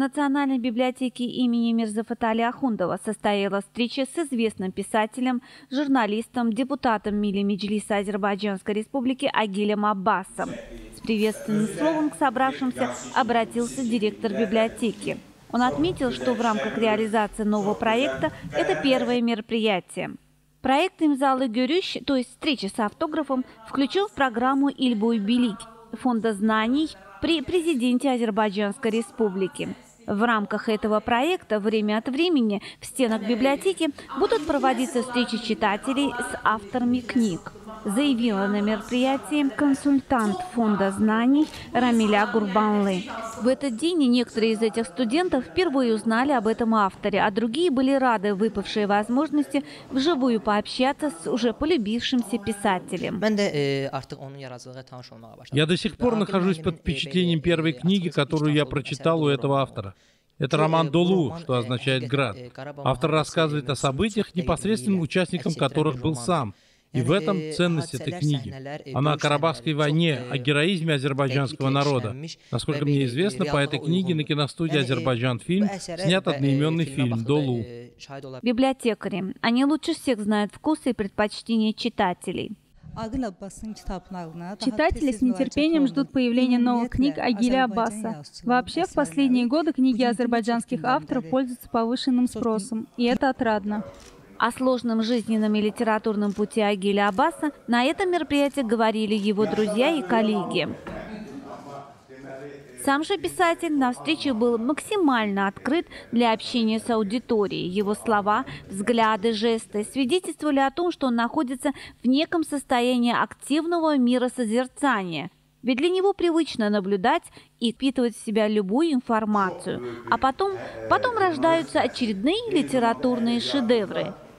Национальной библиотеке имени Мирзафата Али Ахундова состоялась встреча с известным писателем, журналистом, депутатом Милли Меджлиса Азербайджанской Республики Агилем Аббасом. С приветственным словом к собравшимся обратился директор библиотеки. Он отметил, что в рамках реализации нового проекта это первое мероприятие. Проект «Имзалы Гюрюш», то есть встреча с автографом, включен в программу «Ильбуй Билик» Фонда знаний при президенте Азербайджанской Республики. В рамках этого проекта время от времени в стенах библиотеки будут проводиться встречи читателей с авторами книг, заявила на мероприятии консультант Фонда знаний Рамиля Гурбанлы. В этот день некоторые из этих студентов впервые узнали об этом авторе, а другие были рады выпавшей возможности вживую пообщаться с уже полюбившимся писателем. Я до сих пор нахожусь под впечатлением первой книги, которую я прочитал у этого автора. Это роман «Долу», что означает «град». Автор рассказывает о событиях, непосредственным участником которых был сам. И в этом ценность этой книги. Она о Карабахской войне, о героизме азербайджанского народа. Насколько мне известно, по этой книге на киностудии «Азербайджан-фильм» снят одноименный фильм «Долу». Библиотекари. Они лучше всех знают вкусы и предпочтения читателей. Читатели с нетерпением ждут появления новых книг Агиля Аббаса. Вообще, в последние годы книги азербайджанских авторов пользуются повышенным спросом, и это отрадно. О сложном жизненном и литературном пути Агиля Аббаса на этом мероприятии говорили его друзья и коллеги. Сам же писатель на встрече был максимально открыт для общения с аудиторией. Его слова, взгляды, жесты свидетельствовали о том, что он находится в неком состоянии активного миросозерцания. Ведь для него привычно наблюдать и впитывать в себя любую информацию. А потом рождаются очередные литературные шедевры.